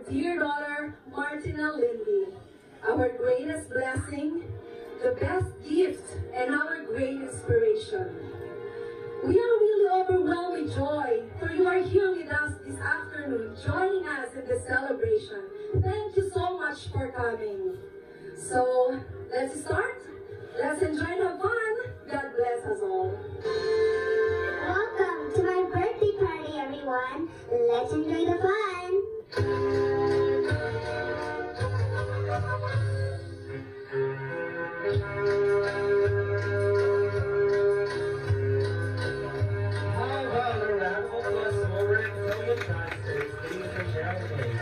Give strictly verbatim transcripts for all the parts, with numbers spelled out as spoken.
dear daughter, Martina Lindy, our greatest blessing, the best gift, and our great inspiration. We are really overwhelmed with joy, for you are here with us this afternoon, joining us in this celebration. Thank you so much for coming. So, let's start. Let's enjoy and have fun. God bless us all. Welcome to my birthday party, everyone. Let's enjoy the fun. How about a round of applause over at Killian Johnston, please, for Geraldine.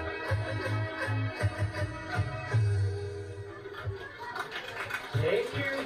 Thank you.